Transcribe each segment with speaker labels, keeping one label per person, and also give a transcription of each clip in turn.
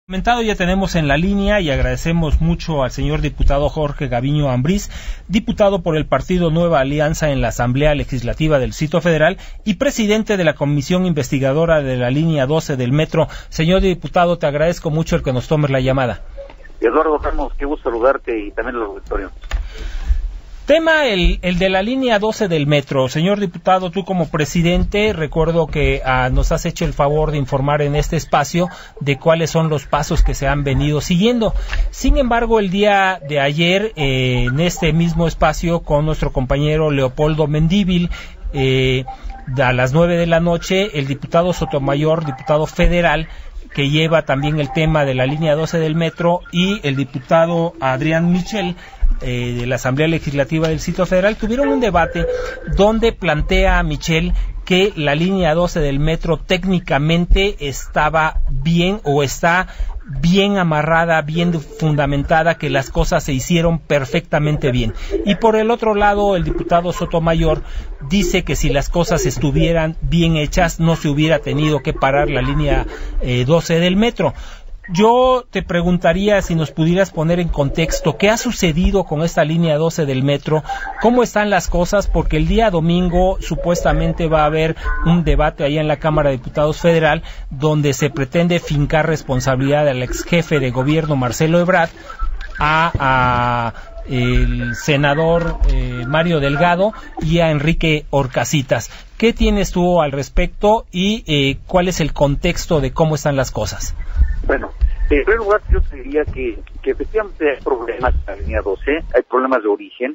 Speaker 1: Comentado, ya tenemos en la línea y agradecemos mucho al señor diputado Jorge Gaviño Ambriz, diputado por el partido Nueva Alianza en la Asamblea Legislativa del Distrito Federal y presidente de la Comisión Investigadora de la Línea 12 del Metro. Señor diputado, te agradezco mucho el que nos tomes la llamada.
Speaker 2: Eduardo Ramos, qué gusto saludarte y también al auditorio.
Speaker 1: Tema el de la línea 12 del metro. Señor diputado, tú como presidente, recuerdo que nos has hecho el favor de informar en este espacio de cuáles son los pasos que se han venido siguiendo. Sin embargo, el día de ayer, en este mismo espacio, con nuestro compañero Leopoldo Mendívil, a las 9 de la noche, el diputado Sotomayor, diputado federal, que lleva también el tema de la línea 12 del metro, y el diputado Adrián Michel, de la Asamblea Legislativa del Distrito Federal, tuvieron un debate donde plantea Michel que la línea 12 del metro técnicamente estaba bien o está bien amarrada, bien fundamentada, que las cosas se hicieron perfectamente bien. Y por el otro lado, el diputado Sotomayor dice que si las cosas estuvieran bien hechas, no se hubiera tenido que parar la línea 12 del metro. Yo te preguntaría si nos pudieras poner en contexto qué ha sucedido con esta línea 12 del metro, cómo están las cosas, porque el día domingo supuestamente va a haber un debate ahí en la Cámara de Diputados Federal donde se pretende fincar responsabilidad al ex jefe de gobierno Marcelo Ebrard a el senador Mario Delgado y a Enrique Horcasitas. ¿Qué tienes tú al respecto y cuál es el contexto de cómo están las cosas?
Speaker 2: Bueno, en primer lugar yo te diría que efectivamente hay problemas en la línea 12, hay problemas de origen,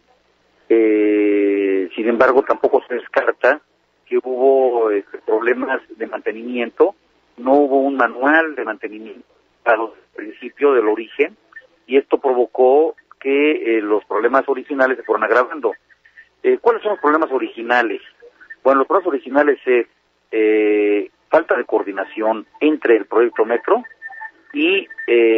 Speaker 2: sin embargo tampoco se descarta que hubo problemas de mantenimiento, no hubo un manual de mantenimiento al principio del origen, y esto provocó que los problemas originales se fueron agravando. ¿Cuáles son los problemas originales? Bueno, los problemas originales es falta de coordinación entre el proyecto Metro y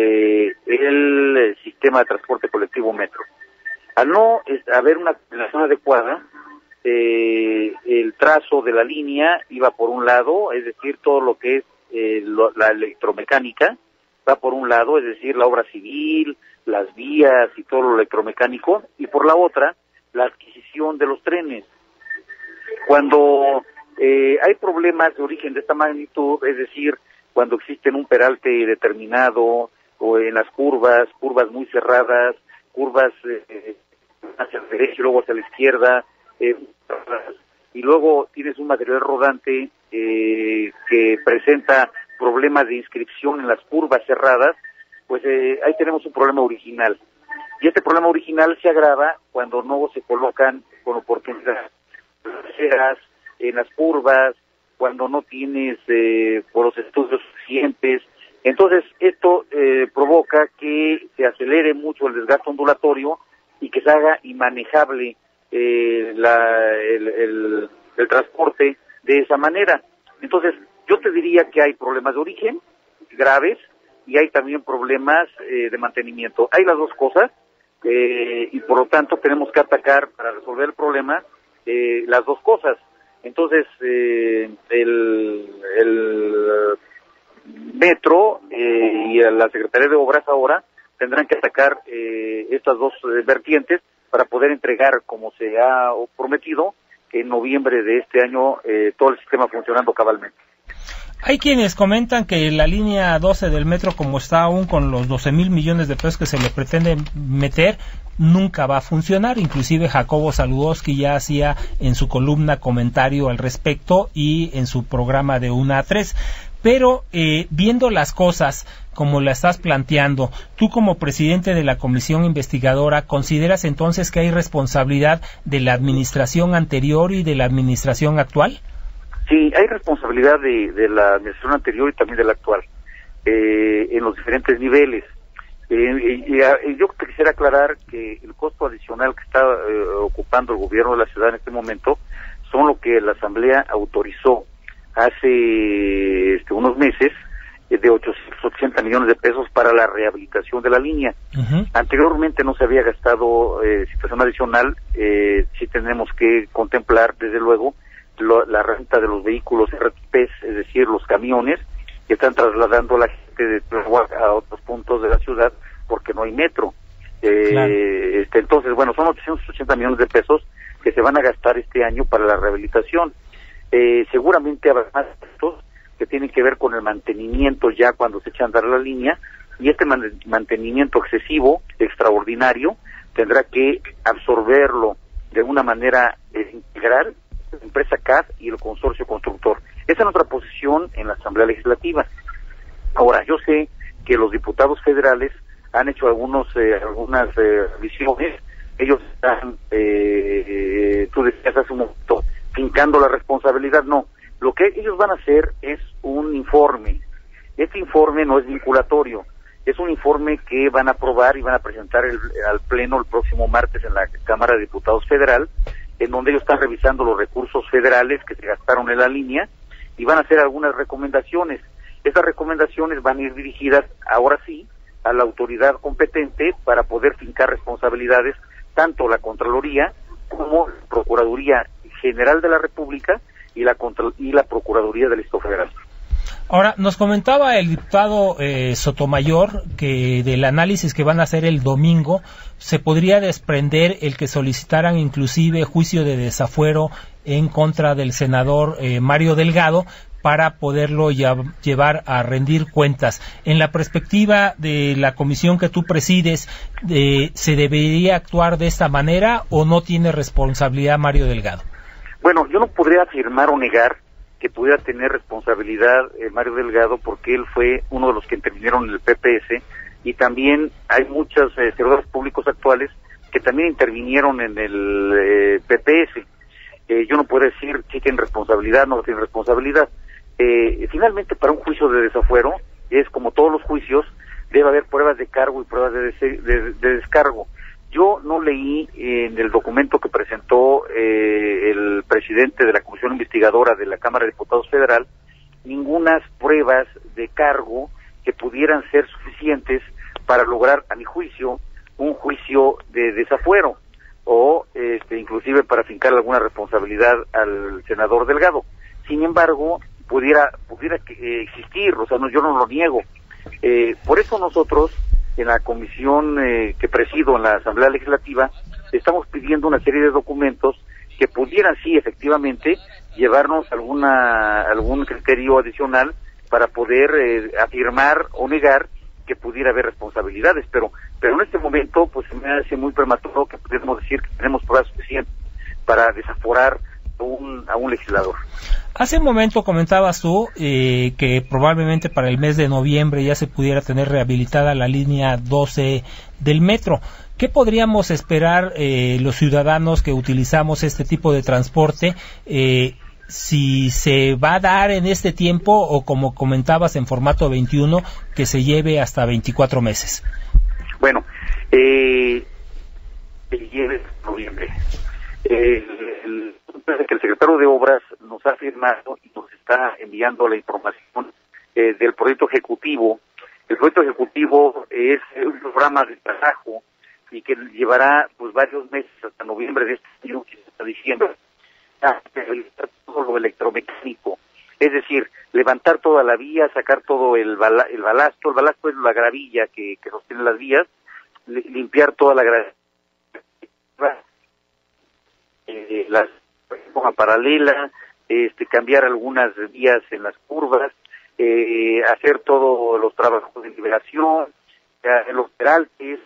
Speaker 2: el sistema de transporte colectivo Metro. Al no haber una coordinación adecuada, el trazo de la línea iba por un lado, es decir, todo lo que es la electromecánica va por un lado, es decir, la obra civil, las vías y todo lo electromecánico, y por la otra, la adquisición de los trenes. Cuando hay problemas de origen de esta magnitud, es decir, cuando existen un peralte determinado, o en las curvas muy cerradas, curvas hacia el derecho y luego hacia la izquierda, y luego tienes un material rodante que presenta problemas de inscripción en las curvas cerradas, pues ahí tenemos un problema original. Y este problema original se agrava cuando no se colocan con oportunidades en las curvas, cuando no tienes por los estudios suficientes. Entonces esto provoca que se acelere mucho el desgaste ondulatorio y que se haga inmanejable el transporte de esa manera. Entonces yo te diría que hay problemas de origen graves y hay también problemas de mantenimiento. Hay las dos cosas y por lo tanto tenemos que atacar para resolver el problema las dos cosas. Entonces, el Metro y la Secretaría de Obras ahora tendrán que atacar estas dos vertientes para poder entregar, como se ha prometido, que en noviembre de este año todo el sistema funcionando cabalmente.
Speaker 1: Hay quienes comentan que la línea 12 del metro, como está aún con los 12,000 millones de pesos que se le pretende meter, nunca va a funcionar. Inclusive Jacobo Saludowski ya hacía en su columna comentario al respecto y en su programa de 1 a 3. Pero viendo las cosas como la estás planteando, tú como presidente de la comisión investigadora, ¿consideras entonces que hay responsabilidad de la administración anterior y de la administración actual?
Speaker 2: Sí, hay responsabilidad de la administración anterior y también de la actual, en los diferentes niveles. Yo te quisiera aclarar que el costo adicional que está ocupando el gobierno de la ciudad en este momento son lo que la Asamblea autorizó hace unos meses, de 880 millones de pesos para la rehabilitación de la línea. Uh-huh. Anteriormente no se había gastado situación adicional, sí tenemos que contemplar, desde luego, la renta de los vehículos RTPs, es decir, los camiones que están trasladando a la gente gente de Tláhuac a otros puntos de la ciudad porque no hay metro.
Speaker 1: Claro.
Speaker 2: Entonces, bueno, son 880 millones de pesos que se van a gastar este año para la rehabilitación. Seguramente habrá más gastos que tienen que ver con el mantenimiento ya cuando se echa a andar la línea, y este mantenimiento excesivo, extraordinario, tendrá que absorberlo de una manera integral la empresa CAD y el consorcio constructor. Esa es nuestra posición en la Asamblea Legislativa. Ahora, yo sé que los diputados federales han hecho algunas visiones. Ellos están, tú decías hace un momento, fincando la responsabilidad. No, lo que ellos van a hacer es un informe. Este informe no es vinculatorio, es un informe que van a aprobar y van a presentar al Pleno el próximo martes en la Cámara de Diputados Federal, en donde ellos están revisando los recursos federales que se gastaron en la línea y van a hacer algunas recomendaciones. Estas recomendaciones van a ir dirigidas, ahora sí, a la autoridad competente para poder fincar responsabilidades, tanto la Contraloría como la Procuraduría General de la República y la Procuraduría del Estado Federal.
Speaker 1: Ahora, nos comentaba el diputado Sotomayor que del análisis que van a hacer el domingo se podría desprender el que solicitaran inclusive juicio de desafuero en contra del senador Mario Delgado para poderlo llevar a rendir cuentas. En la perspectiva de la comisión que tú presides, ¿se debería actuar de esta manera o no tiene responsabilidad Mario Delgado?
Speaker 2: Bueno, yo no podría afirmar o negar que pudiera tener responsabilidad Mario Delgado, porque él fue uno de los que intervinieron en el PPS, y también hay muchos servidores públicos actuales que también intervinieron en el PPS. Yo no puedo decir si tienen responsabilidad o no tienen responsabilidad. Finalmente, para un juicio de desafuero, es como todos los juicios, debe haber pruebas de cargo y pruebas de descargo. Yo no leí en el documento que presentó el presidente de la Comisión Investigadora de la Cámara de Diputados Federal ningunas pruebas de cargo que pudieran ser suficientes para lograr, a mi juicio, un juicio de desafuero o inclusive para fincar alguna responsabilidad al senador Delgado. Sin embargo, pudiera existir, o sea, yo no lo niego. Por eso nosotros, en la comisión que presido en la Asamblea Legislativa, estamos pidiendo una serie de documentos que pudieran, sí, efectivamente, llevarnos algún criterio adicional para poder afirmar o negar que pudiera haber responsabilidades, pero en este momento, pues se me hace muy prematuro que podemos decir que tenemos pruebas suficientes para desaforar a un legislador.
Speaker 1: Hace un momento comentabas tú que probablemente para el mes de noviembre ya se pudiera tener rehabilitada la línea 12 del metro. ¿Qué podríamos esperar los ciudadanos que utilizamos este tipo de transporte? Si se va a dar en este tiempo o, como comentabas, en formato 21, que se lleve hasta 24 meses.
Speaker 2: Bueno, se lleve en noviembre. Que el secretario de Obras nos ha firmado y nos está enviando la información del proyecto ejecutivo. El proyecto ejecutivo es un programa de trabajo y que llevará pues varios meses hasta noviembre de este año, hasta diciembre, todo lo electromecánico, es decir, levantar toda la vía, sacar todo el balasto. El balasto es la gravilla que sostiene las vías, limpiar toda la gravilla, la forma paralela, cambiar algunas vías en las curvas, hacer todos los trabajos de liberación, los peraltes,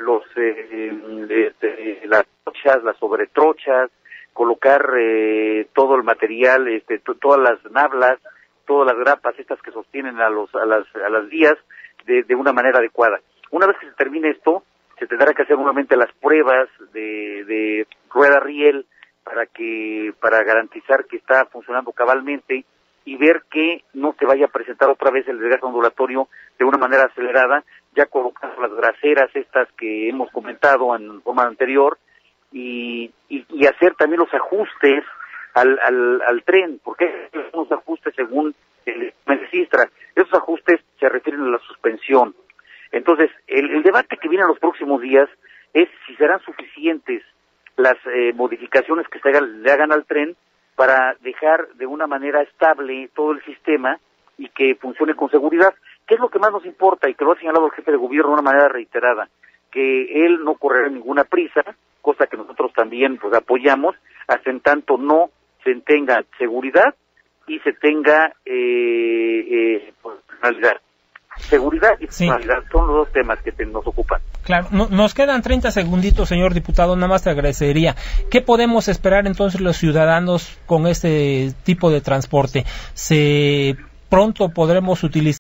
Speaker 2: las trochas, las sobretrochas, colocar todo el material, todas las nablas, todas las grapas estas que sostienen a las vías de una manera adecuada. Una vez que se termine esto, se tendrá que hacer nuevamente las pruebas de rueda-riel para garantizar que está funcionando cabalmente y ver que no se vaya a presentar otra vez el desgaste ondulatorio de una manera acelerada, ya colocando las braseras estas que hemos comentado en forma anterior, y hacer también los ajustes al tren, porque hay unos ajustes según el registra. Esos ajustes se refieren a la suspensión. Entonces, el debate que viene en los próximos días es si serán suficientes las modificaciones que le hagan al tren para dejar de una manera estable todo el sistema y que funcione con seguridad. ¿qué es lo que más nos importa? Y que lo ha señalado el jefe de gobierno de una manera reiterada, que él no correrá ninguna prisa, cosa que nosotros también pues apoyamos, hasta en tanto no se tenga seguridad y se tenga personalidad. Seguridad y personalidad son los dos temas que nos ocupan.
Speaker 1: Claro, nos quedan 30 segunditos, señor diputado, nada más te agradecería. ¿Qué podemos esperar entonces los ciudadanos con este tipo de transporte? ¿Pronto podremos utilizar